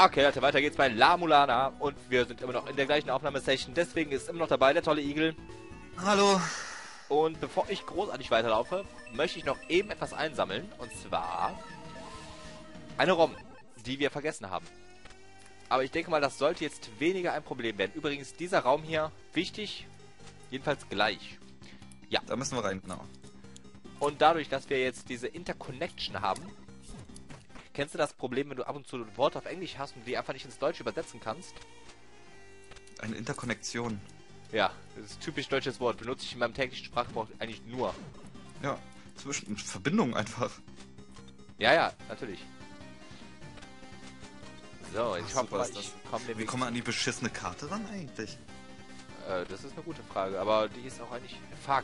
Okay, Leute, weiter geht's bei La Mulana und wir sind immer noch in der gleichen Aufnahmesession, deswegen ist immer noch dabei der tolle Igel. Hallo. Und bevor ich großartig weiterlaufe, möchte ich noch eben etwas einsammeln, und zwar eine ROM, die wir vergessen haben. Aber ich denke mal, das sollte jetzt weniger ein Problem werden. Übrigens, dieser Raum hier, wichtig, jedenfalls gleich. Ja. Da müssen wir rein, genau. Und dadurch, dass wir jetzt diese Interconnection haben, kennst du das Problem, wenn du ab und zu Worte auf Englisch hast und die einfach nicht ins Deutsche übersetzen kannst? Eine Interkonnektion. Ja, das ist ein typisch deutsches Wort. Benutze ich in meinem täglichen Sprachgebrauch eigentlich nur. Ja, zwischen Verbindungen einfach. Ja, ja, natürlich. So, jetzt Ach, hoffe mal, super ist ich komme Wie nämlich... kommt man an die beschissene Karte ran eigentlich? Das ist eine gute Frage, aber die ist auch eigentlich... Fuck.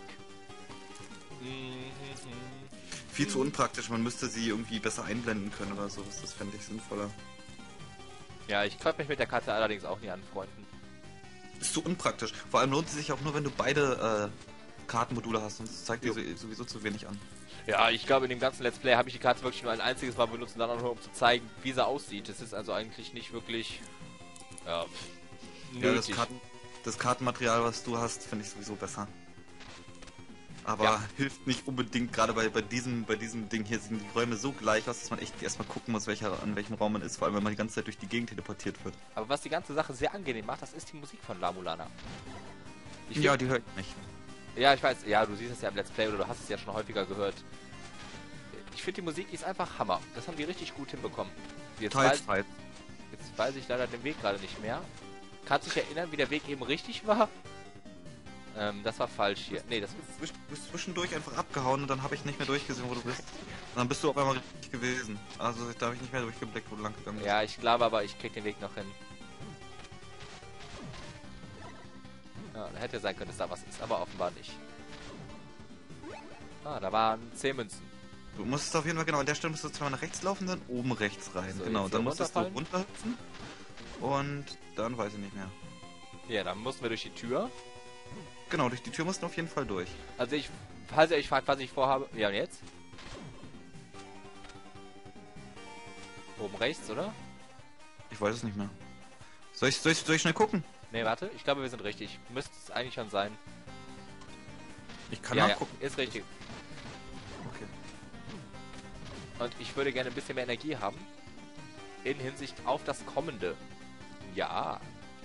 Viel zu unpraktisch, man müsste sie irgendwie besser einblenden können oder so. Das fände ich sinnvoller. Ja, ich könnte mich mit der Karte allerdings auch nie anfreunden. Ist zu unpraktisch. Vor allem lohnt sie sich auch nur, wenn du beide Kartenmodule hast, sonst zeigt die sowieso zu wenig an. Ja, ich glaube, in dem ganzen Let's Play habe ich die Karte wirklich nur ein einziges Mal benutzt und dann auch nur, um zu zeigen, wie sie aussieht. Das ist also eigentlich nicht wirklich... Ja, nötig. Ja, das Kartenmaterial, was du hast, finde ich sowieso besser. Aber ja, hilft nicht unbedingt, gerade bei diesem Ding hier sehen die Räume so gleich aus, dass man echt erstmal gucken muss, an welchem Raum man ist, vor allem wenn man die ganze Zeit durch die Gegend teleportiert wird. Aber was die ganze Sache sehr angenehm macht, das ist die Musik von La Mulana. Ja, die hört nicht. Ja, ich weiß, ja, du siehst es ja im Let's Play oder du hast es ja schon häufiger gehört. Ich finde, die Musik ist einfach Hammer. Das haben die richtig gut hinbekommen. Jetzt weiß ich leider den Weg gerade nicht mehr. Kannst du dich erinnern, wie der Weg eben richtig war? Das war falsch hier. Nee, das Du bist zwischendurch einfach abgehauen und dann habe ich nicht mehr durchgesehen, wo du bist. Und dann bist du auf einmal richtig gewesen. Also da habe ich nicht mehr durchgeblickt, wo du lang gegangen bist. Ja, ich glaube aber, ich krieg den Weg noch hin. Ja, da hätte sein können, dass da was ist, aber offenbar nicht. Ah, da waren 10 Münzen. Du musst auf jeden Fall, genau, an der Stelle musst du zweimal nach rechts laufen, dann oben rechts rein. So, genau, dann musstest du runterfallen. runterhüpfen. Und dann weiß ich nicht mehr. Ja, dann mussten wir durch die Tür. Genau, durch die Tür mussten wir auf jeden Fall durch. Also falls ihr euch fragt, was ich vorhabe... Ja, und jetzt? Oben rechts, oder? Ich weiß es nicht mehr. Soll ich schnell gucken? Ne, warte, ich glaube, wir sind richtig. Müsste es eigentlich schon sein. Ich kann Ja, nachgucken. ist richtig. Okay. Und ich würde gerne ein bisschen mehr Energie haben. In Hinsicht auf das Kommende. Ja.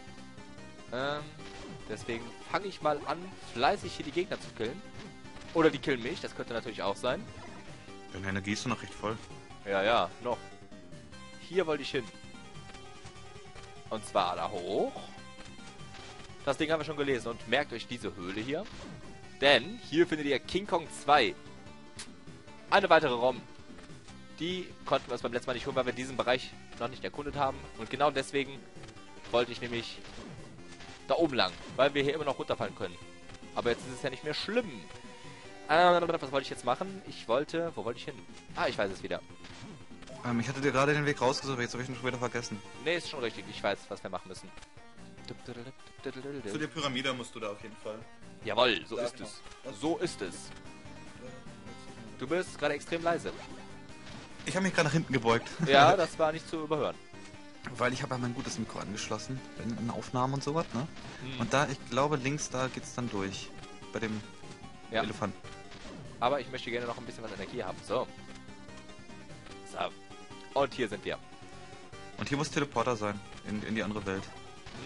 Deswegen fange ich mal an, fleißig hier die Gegner zu killen. Oder die killen mich, das könnte natürlich auch sein. Deine Energie ist doch noch recht voll. Ja, ja, noch. Hier wollte ich hin. Und zwar da hoch. Das Ding haben wir schon gelesen. Und merkt euch diese Höhle hier. Denn hier findet ihr King Kong 2. Eine weitere ROM. Die konnten wir uns beim letzten Mal nicht holen, weil wir diesen Bereich noch nicht erkundet haben. Und genau deswegen wollte ich nämlich da oben lang. Weil wir hier immer noch runterfallen können. Aber jetzt ist es ja nicht mehr schlimm. Was wollte ich jetzt machen? Wo wollte ich hin? Ah, ich weiß es wieder. Ich hatte dir gerade den Weg rausgesucht, jetzt habe ich ihn schon wieder vergessen. Ne, ist schon richtig. Ich weiß, was wir machen müssen. Zu der Pyramide musst du da auf jeden Fall. Jawohl, so ist es. So ist es. Du bist gerade extrem leise. Ich habe mich gerade nach hinten gebeugt. Ja, das war nicht zu überhören. Weil ich habe ja mein gutes Mikro angeschlossen, in Aufnahmen und sowas, ne? Hm. Und da, ich glaube, links, da geht's dann durch. Bei dem Elefanten. Aber ich möchte gerne noch ein bisschen was Energie haben. So. So. Und hier sind wir. Und hier muss Teleporter sein, in die andere Welt.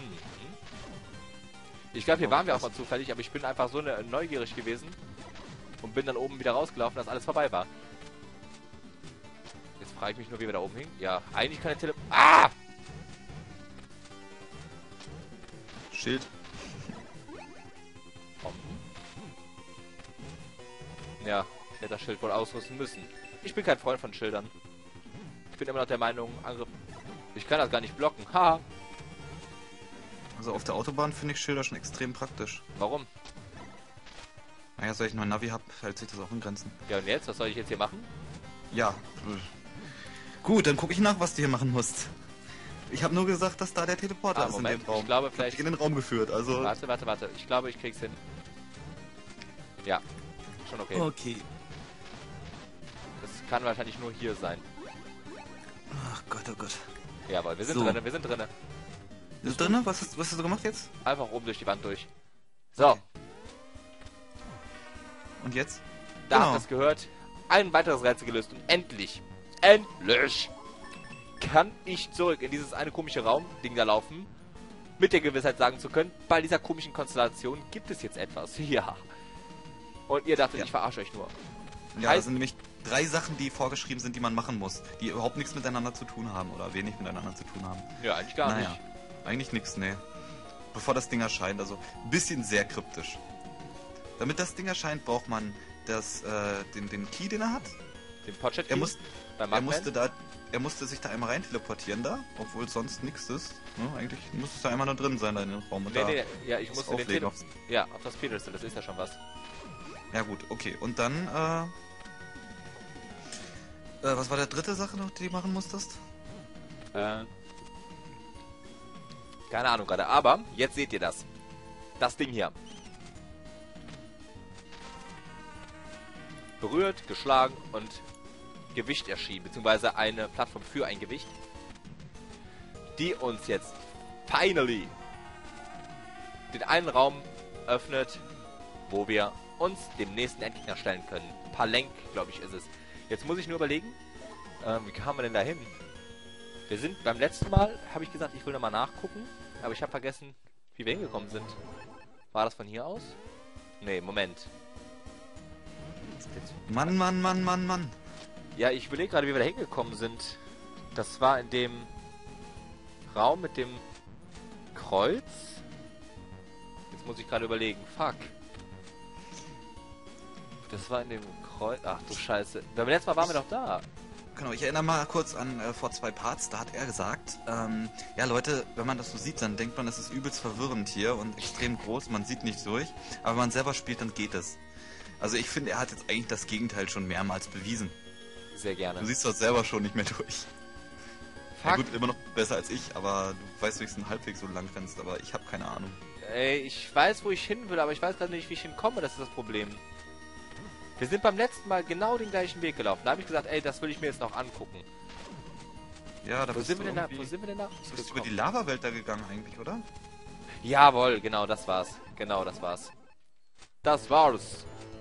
Ich glaube, hier waren wir auch mal zufällig, aber ich bin einfach so neugierig gewesen und bin dann oben wieder rausgelaufen, dass alles vorbei war. Jetzt frage ich mich nur, wie wir da oben hingen. Ja, eigentlich kann der Ah! Schild. Ja, hätte das Schild wohl ausrüsten müssen. Ich bin kein Freund von Schildern. Ich bin immer noch der Meinung, Angriff... Ich kann das gar nicht blocken. Haha. Also auf der Autobahn finde ich Schilder schon extrem praktisch. Warum? Naja, seit ich nur ein Navi habe, hält sich das auch in Grenzen. Ja, und jetzt? Was soll ich jetzt hier machen? Ja. Gut, dann gucke ich nach, was du hier machen musst. Ich habe nur gesagt, dass da der Teleporter ist Moment. in dem Raum. Ich glaube, Ich hab vielleicht... dich in den Raum geführt, also... Warte. Ich glaube, ich krieg's hin. Ja. Schon okay. Okay. Das kann wahrscheinlich nur hier sein. Ach Gott, oh Gott. Jawohl, wir sind So. drinne, wir sind drinne. Ist drin? Was hast du gemacht jetzt? Einfach oben durch die Wand durch. So, Okay. Und jetzt? da Genau. habt ihr es gehört. Ein weiteres Rätsel gelöst und endlich, endlich kann ich zurück in dieses eine komische Raum-Ding da laufen, mit der Gewissheit sagen zu können, bei dieser komischen Konstellation gibt es jetzt etwas. Ja. Und ihr dachtet, Ja. ich verarsche euch nur. Ja, Heißt- das sind nämlich 3 Sachen, die vorgeschrieben sind, die man machen muss, die überhaupt nichts miteinander zu tun haben oder wenig miteinander zu tun haben. Ja, eigentlich gar Naja, nicht. eigentlich nichts, nee. Bevor das Ding erscheint, also ein bisschen sehr kryptisch. Damit das Ding erscheint, braucht man den Key, den er hat. Den Potchet Er, muss, beim er, Magman. musste sich da einmal rein teleportieren da, obwohl sonst nichts ist. Ne? Eigentlich muss es da einmal nur drin sein, da in dem Raum. Und Nee, da nee, ja, ich das musste den auflegen Tele Ja, auf das Pedestal, das ist ja schon was. Ja gut, okay. Und dann, was war der dritte Sache noch, die du machen musstest? Keine Ahnung gerade, aber jetzt seht ihr das. Das Ding hier. Berührt, geschlagen und Gewicht erschienen, beziehungsweise eine Plattform für ein Gewicht, die uns jetzt finally den einen Raum öffnet, wo wir uns dem nächsten Endgegner stellen können. Palenk, glaube ich, ist es. Jetzt muss ich nur überlegen, wie kamen wir denn da hin? Wir sind beim letzten Mal, habe ich gesagt, ich will nochmal nachgucken, aber ich habe vergessen, wie wir hingekommen sind. War das von hier aus? Nee, Moment. Mann. Ja, ich überlege gerade, wie wir da hingekommen sind. Das war in dem Raum mit dem Kreuz. Jetzt muss ich gerade überlegen. Fuck. Das war in dem Kreuz. Ach du Scheiße. Beim letzten Mal waren wir doch da. Genau, ich erinnere mal kurz an vor 2 Parts, da hat er gesagt, ja Leute, wenn man das so sieht, dann denkt man, es ist übelst verwirrend hier und extrem groß, man sieht nicht durch, aber wenn man selber spielt, dann geht es. Also ich finde, er hat jetzt eigentlich das Gegenteil schon mehrmals bewiesen. Sehr gerne. Du siehst das selber schon nicht mehr durch. Ja Fuck. gut, immer noch besser als ich, aber du weißt, wie ich einen halbwegs so lang rennst, aber ich habe keine Ahnung. Ey, ich weiß, wo ich hin will, aber ich weiß gerade nicht, wie ich hinkomme. Das ist das Problem. Wir sind beim letzten Mal genau den gleichen Weg gelaufen. Da habe ich gesagt, ey, das will ich mir jetzt noch angucken. Ja, da Wo bist sind du wir denn da? irgendwie- Wo sind wir denn da? Du bist über die Lava-Welt da gegangen eigentlich, oder? Jawohl, genau, das war's. Genau, das war's. Das war's.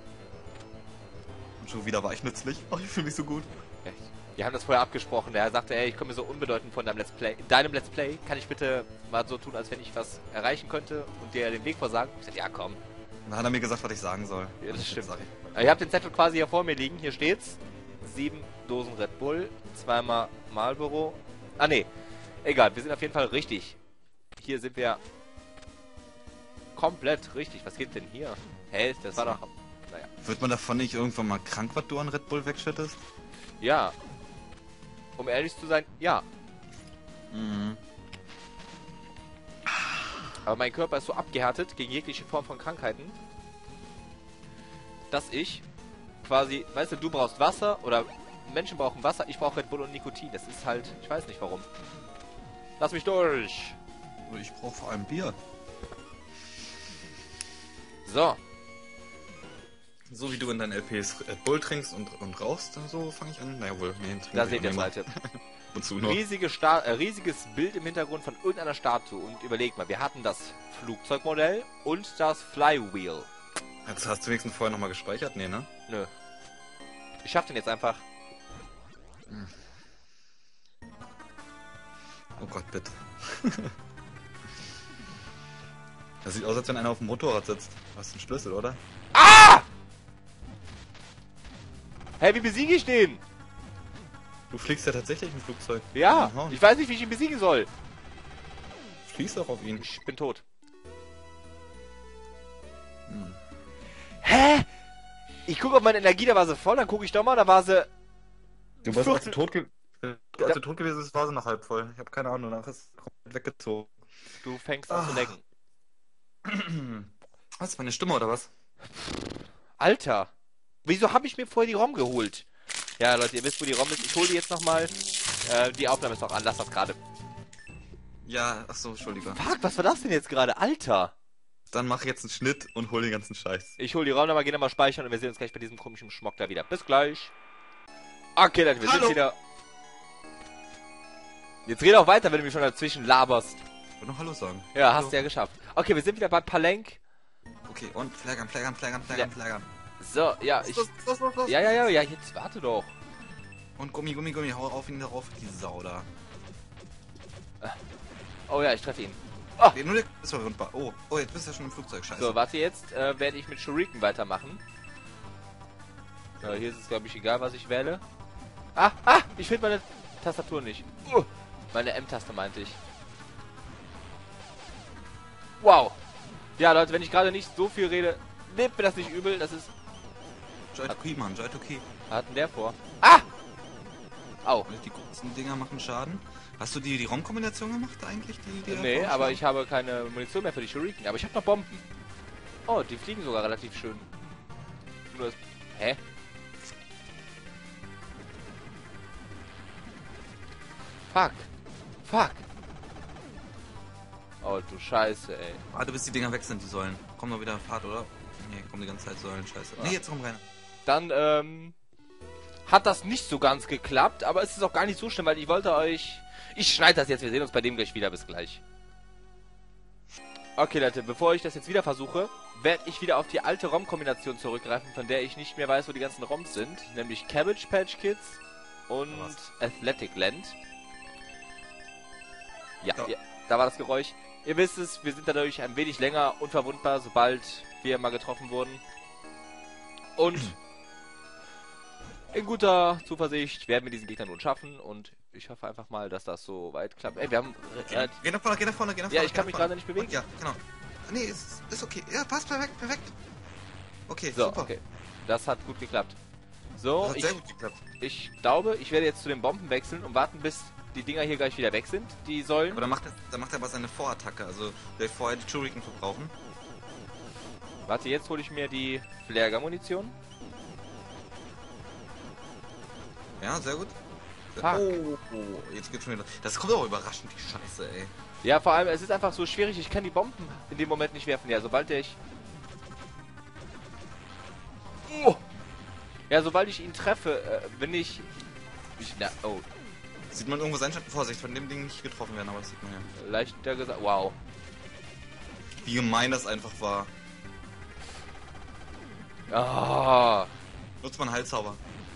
Und schon wieder war ich nützlich. Oh, ich fühle mich so gut. Echt? Wir haben das vorher abgesprochen. Er sagte, ey, ich komme mir so unbedeutend von deinem Let's Play. In deinem Let's Play kann ich bitte mal so tun, als wenn ich was erreichen könnte und dir den Weg versagen. Ich sagte, ja, komm. Und dann hat er mir gesagt, was ich sagen soll. Ja, das Jetzt stimmt. sag ich. Ihr habt den Zettel quasi hier vor mir liegen. Hier steht's. 7 Dosen Red Bull, 2-mal Marlboro. Ah, nee. Egal, wir sind auf jeden Fall richtig. Hier sind wir komplett richtig. Was geht denn hier? Hä, das war So. doch... Naja. Wird man davon nicht irgendwann mal krank, was du an Red Bull wegschüttest? Ja. Um ehrlich zu sein, ja. Mhm. Aber mein Körper ist so abgehärtet gegen jegliche Form von Krankheiten, dass ich quasi, weißt du brauchst Wasser oder Menschen brauchen Wasser, ich brauche Red Bull und Nikotin. Das ist halt, ich weiß nicht warum. Lass mich durch. Also ich brauche vor allem Bier. So, So wie du in deinen LPs Red Bull trinkst und rauchst, so fange ich an. Naja, wohl, nee, da seht ihr es, Leute. Wozu noch? Riesiges Bild im Hintergrund von irgendeiner Statue. Und überlegt mal, wir hatten das Flugzeugmodell und das Flywheel. Hast du wenigstens vorher nochmal gespeichert? Nee, ne? Nö. Ich schaff den jetzt einfach. Oh Gott, bitte. Das sieht aus, als wenn einer auf dem Motorrad sitzt. Du hast einen Schlüssel, oder? Hey, wie besiege ich den? Du fliegst ja tatsächlich im Flugzeug. Ja, Hauen. ich weiß nicht, wie ich ihn besiegen soll. Fliegst auch auf ihn. Ich bin tot. Hm. Hä? Ich gucke, ob meine Energie, da war sie voll, dann gucke ich doch mal, da war sie... Du warst, als du 14 tot gewesen bist, war sie noch halb voll. Ich habe keine Ahnung, danach ist es komplett weggezogen. Du fängst an zu lecken. Was, meine Stimme oder was? Alter, wieso habe ich mir vorher die ROM geholt? Ja, Leute, ihr wisst, wo die ROM ist. Ich hole die jetzt nochmal. Die Aufnahme ist noch an, lass das gerade. Ja, achso, Entschuldige. Fuck, was war das denn jetzt gerade? Alter! Dann mach jetzt einen Schnitt und hol den ganzen Scheiß. Ich hole die ROM nochmal, geh nochmal speichern und wir sehen uns gleich bei diesem komischen Schmock da wieder. Bis gleich. Okay, Leute, wir sind Hallo. wieder... Jetzt rede auch weiter, wenn du mich schon dazwischen laberst. Ich wollte noch Hallo sagen. Ja, Hallo. hast du ja geschafft. Okay, wir sind wieder bei Palenk. Okay, und Flaggern. So, ja, ich... Los. Ja, jetzt warte doch. Und Gummi, hau auf ihn drauf, die Sau da. Oh ja, ich treffe ihn. Nee, nur der ist verwundbar. Oh, jetzt bist du ja schon im Flugzeug, scheiße. So, warte, jetzt werde ich mit Shuriken weitermachen. Hier ist es, glaube ich, egal, was ich wähle. Ich finde meine Tastatur nicht. Meine M-Taste meinte ich. Wow. Ja, Leute, wenn ich gerade nicht so viel rede, nehmt mir das nicht übel, das ist... Joy to Key, Mann, Joy to Key. Was hat denn der vor? Au. Die großen Dinger machen Schaden. Hast du die ROM-Kombination gemacht eigentlich? Nee, aber ich habe keine Munition mehr für die Shuriken. Aber ich habe noch Bomben. Oh, die fliegen sogar relativ schön. Nur das... Hä? Fuck. Oh, du Scheiße, ey. Warte, bis die Dinger weg sind, die Säulen. Kommen doch wieder in Fahrt, oder? Nee, kommen die ganze Zeit Säulen, scheiße. Nee, jetzt kommen rein. Dann, hat das nicht so ganz geklappt, aber es ist auch gar nicht so schlimm, weil ich wollte euch... Ich schneide das jetzt, wir sehen uns bei dem gleich wieder, bis gleich. Okay, Leute, bevor ich das jetzt wieder versuche, werde ich wieder auf die alte ROM-Kombination zurückgreifen, von der ich nicht mehr weiß, wo die ganzen ROMs sind. Nämlich Cabbage Patch Kids und Athletic Land. Ja, da war das Geräusch. Ihr wisst es, wir sind dadurch ein wenig länger unverwundbar, sobald wir mal getroffen wurden. Und in guter Zuversicht werden wir diesen Gegner nun schaffen und ich hoffe einfach mal, dass das so weit klappt. Ey, wir haben... Geh nach vorne. Ja, ich kann mich gerade nicht bewegen. Und ja, genau. Nee, ist okay. Ja, passt perfekt. Okay, So, super. okay. Das hat gut geklappt. So, Das hat sehr gut geklappt. ich glaube, ich werde jetzt zu den Bomben wechseln und warten, bis die Dinger hier gleich wieder weg sind. Die sollen... Aber dann macht er aber seine Vorattacke, also der vorher die Shuriken verbrauchen. Warte, jetzt hole ich mir die Flärger-Munition. Ja, sehr gut. Fuck. Oh, jetzt geht's schon wieder. Das kommt auch überraschend, die Scheiße, ey. Ja, vor allem, es ist einfach so schwierig, ich kann die Bomben in dem Moment nicht werfen. Ja, sobald ich... Ja, sobald ich ihn treffe, bin ich... Oh, Sieht man irgendwo Seinschatten? Vorsicht, von dem Ding nicht getroffen werden, aber das sieht man ja. leichter gesagt... Wow. Wie gemein das einfach war. Ah. Nutzt man Heilzauber.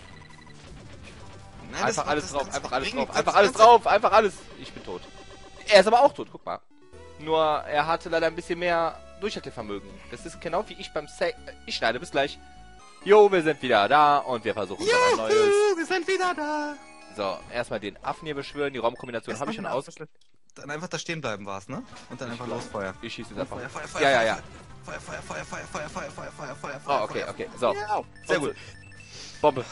Nein, Einfach alles drauf, einfach alles bringen. drauf, einfach alles drauf, einfach alles. Ich bin tot. Er ist aber auch tot, guck mal. Nur, er hatte leider ein bisschen mehr Durchhaltevermögen. Das ist genau wie ich beim Ich schneide, bis gleich. Jo, wir sind wieder da und wir versuchen dann ein neues. Wir sind wieder da. So, erstmal den Affen hier beschwören. Die Raumkombination habe ich schon aus. Dann einfach da stehen bleiben war's, ne? Und dann einfach losfeuern. Ich schieße jetzt einfach. Feuer. Ja. Feuer. Oh, okay. So. Ja, Sehr gut. Bombe.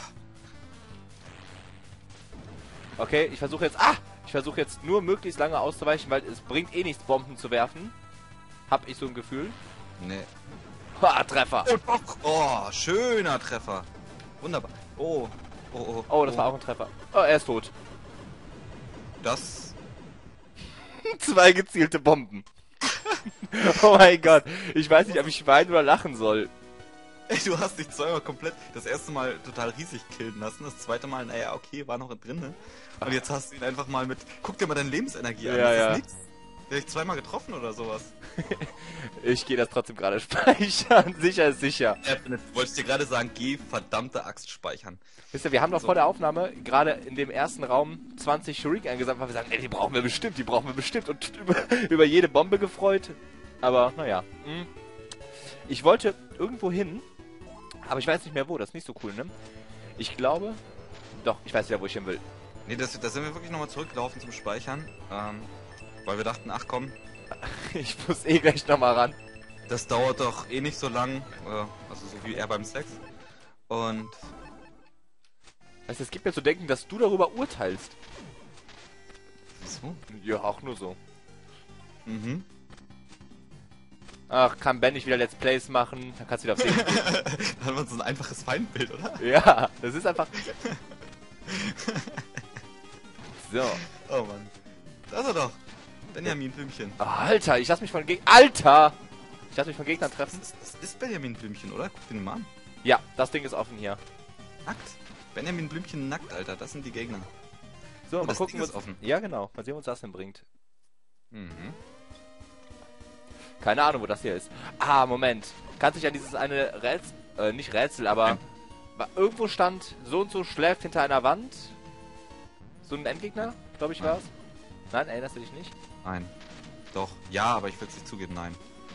Okay, ich versuche jetzt nur möglichst lange auszuweichen, weil es bringt eh nichts, Bomben zu werfen. Hab ich so ein Gefühl. Nee. Ha, Treffer. Oh, schöner Treffer. Wunderbar. Oh, das war auch ein Treffer. Oh, er ist tot. Das... 2 gezielte Bomben. Oh mein Gott. Ich weiß nicht, ob ich weinen oder lachen soll. Ey, du hast dich zweimal komplett das erste Mal total riesig killen lassen, das zweite Mal, naja, okay, war noch drin, ne? Und jetzt hast du ihn einfach mal mit... Guck dir mal deine Lebensenergie an, das ist nix. Der hat dich zweimal getroffen oder sowas. Ich gehe das trotzdem gerade speichern. Sicher ist sicher. Wolltest dir gerade sagen, geh verdammte Axt speichern. Wisst ihr, wir haben doch vor der Aufnahme gerade in dem ersten Raum 20 Shuriken eingesammelt, weil wir sagen, ey, die brauchen wir bestimmt und über jede Bombe gefreut. Aber, naja. Ich wollte irgendwo hin, aber ich weiß nicht mehr wo, das ist nicht so cool, ne? Ich glaube... Doch, ich weiß wieder, wo ich hin will. Nee, da sind wir wirklich nochmal zurückgelaufen zum Speichern. Weil wir dachten, ach komm. Ich muss eh gleich nochmal ran. Das dauert doch eh nicht so lang. Also so wie er beim Sex. Und... Weißt du, es gibt mir zu denken, dass du darüber urteilst. Wieso? Ja, auch nur so. Mhm. Ach, kann Ben nicht wieder Let's Plays machen? Dann kannst du wieder auf Dann haben wir so ein einfaches Feindbild, oder? Ja, das ist einfach... So. Oh Mann. Da ist er doch. Benjamin Blümchen. Alter, ich lass mich von Gegnern... Alter! Ich lass mich von Gegnern treffen. Das ist Benjamin Blümchen, oder? Guck den mal an. Ja, das Ding ist offen hier. Nackt. Benjamin Blümchen nackt, Alter. Das sind die Gegner. So, Oh, mal das gucken, Ding ist was... offen. Ja, genau. Mal sehen, was das denn bringt. Mhm. Keine Ahnung, wo das hier ist. Ah, Moment. Kannst dich an dieses eine Rätsel... nicht Rätsel, aber... Irgendwo stand, so und so schläft hinter einer Wand. So ein Endgegner, glaube ich, Nein. war's. Nein, erinnerst du dich nicht? Nein. Doch. Ja, aber ich will es nicht zugeben, nein.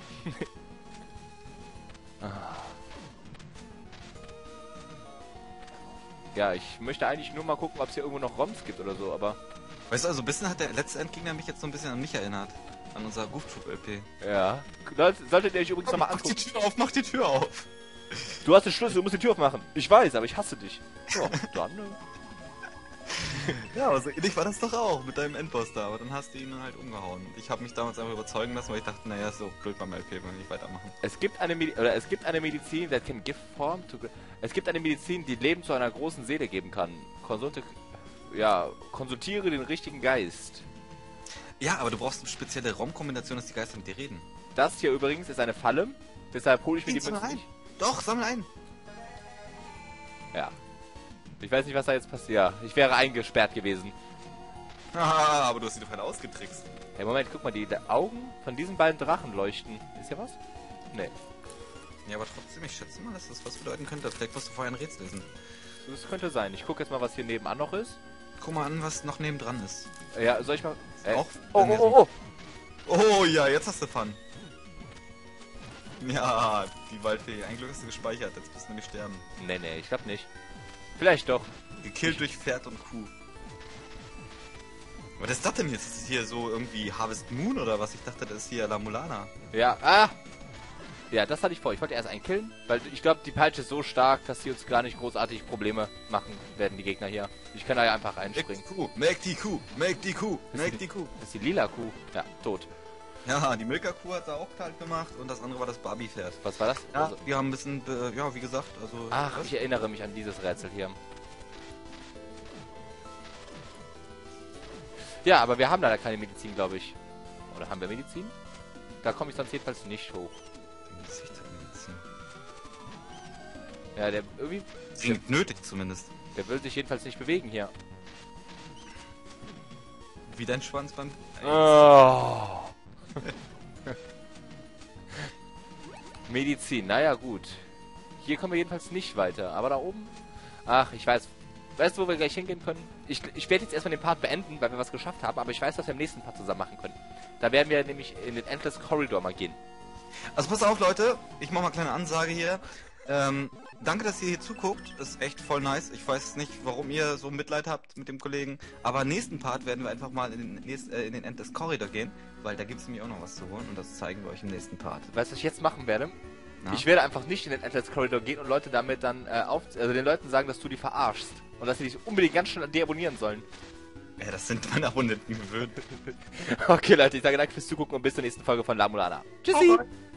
Ja, ich möchte eigentlich nur mal gucken, ob es hier irgendwo noch ROMs gibt oder so, aber... Weißt du, also ein bisschen hat der letzte Endgegner mich jetzt so ein bisschen an mich erinnert. An unser Goof Troop LP. Ja. Leute, solltet ihr euch übrigens nochmal Mach die angucken. Tür auf, mach die Tür auf! Du hast den Schlüssel, du musst die Tür aufmachen. Ich weiß, aber ich hasse dich. Ja, dann, ne? Ja, aber so ähnlich war das doch auch mit deinem Endboss da, aber dann hast du ihn halt umgehauen. Ich habe mich damals einfach überzeugen lassen, weil ich dachte, naja, ist so blöd beim LP, wenn wir nicht weitermachen. Es gibt eine Medizin, that can give form to... Es gibt eine Medizin, die Leben zu einer großen Seele geben kann. Konsultiere den richtigen Geist. Ja, aber du brauchst eine spezielle ROM-Kombination, dass die Geister mit dir reden. Das hier übrigens ist eine Falle, deshalb hole ich mir die Sammel Münze ein! nicht. Doch, sammel ein! Ja. Ich weiß nicht, was da jetzt passiert. Ja, ich wäre eingesperrt gewesen. Haha, aber du hast die doch gerade ausgetrickst. Hey, Moment, guck mal, die Augen von diesen beiden Drachen leuchten. Ist hier was? Nee. Ja, aber trotzdem, ich schätze mal, dass das was bedeuten könnte. Vielleicht musst du vorher ein Rätsel lösen. Das könnte sein. Ich gucke jetzt mal, was hier nebenan noch ist. Guck mal an, was noch nebendran ist. Ja, soll ich mal... Auch? Oh. Oh ja, jetzt hast du Fun. Ja, die Waldfee. Ein Glück hast du gespeichert, jetzt bist du nämlich sterben. Nee, ich glaube nicht. Vielleicht doch. Gekillt durch Pferd und Kuh. Was ist das denn jetzt? Ist das hier so irgendwie Harvest Moon oder was? Ich dachte, das ist hier La Mulana. Ja, ja, das hatte ich vor. Ich wollte erst einen killen, weil ich glaube, die Peitsche ist so stark, dass sie uns gar nicht großartig Probleme machen werden, die Gegner hier. Ich kann da ja einfach einspringen. Make die Kuh, make die Kuh, make die Kuh. Das ist die lila Kuh. Ja, tot. Ja, die Milka-Kuh hat da auch kalt gemacht und das andere war das Barbie-Pferd. Was war das? Ja, Also, wir haben ein bisschen, ja, wie gesagt, also... ach, ich erinnere mich an dieses Rätsel hier. Ja, aber wir haben leider keine Medizin, glaube ich. Oder haben wir Medizin? Da komme ich sonst jedenfalls nicht hoch. Ja, der irgendwie... Dringend nötig zumindest. Der will sich jedenfalls nicht bewegen hier. Wie dein Schwanz beim... Oh. Medizin, naja gut. Hier kommen wir jedenfalls nicht weiter. Aber da oben... Ach, ich weiß... Weißt du, wo wir gleich hingehen können? Ich werde jetzt erstmal den Part beenden, weil wir was geschafft haben. Aber ich weiß, was wir im nächsten Part zusammen machen können. Da werden wir nämlich in den Endless Corridor mal gehen. Also pass auf, Leute. Ich mache mal eine kleine Ansage hier. Danke, dass ihr hier zuguckt. Ist echt voll nice. Ich weiß nicht, warum ihr so Mitleid habt mit dem Kollegen. Aber im nächsten Part werden wir einfach mal in den Endless Corridor gehen. Weil da gibt es nämlich auch noch was zu holen. Und das zeigen wir euch im nächsten Part. Weißt du, was ich jetzt machen werde? Na? Ich werde einfach nicht in den Endless Corridor gehen und Leute damit dann also den Leuten sagen, dass du die verarschst. Und dass sie dich unbedingt ganz schnell deabonnieren sollen. Ja, das sind meine Abonnenten gewöhnt. Okay, Leute, ich sage danke fürs Zugucken und bis zur nächsten Folge von La Mulana. Tschüssi! Bye.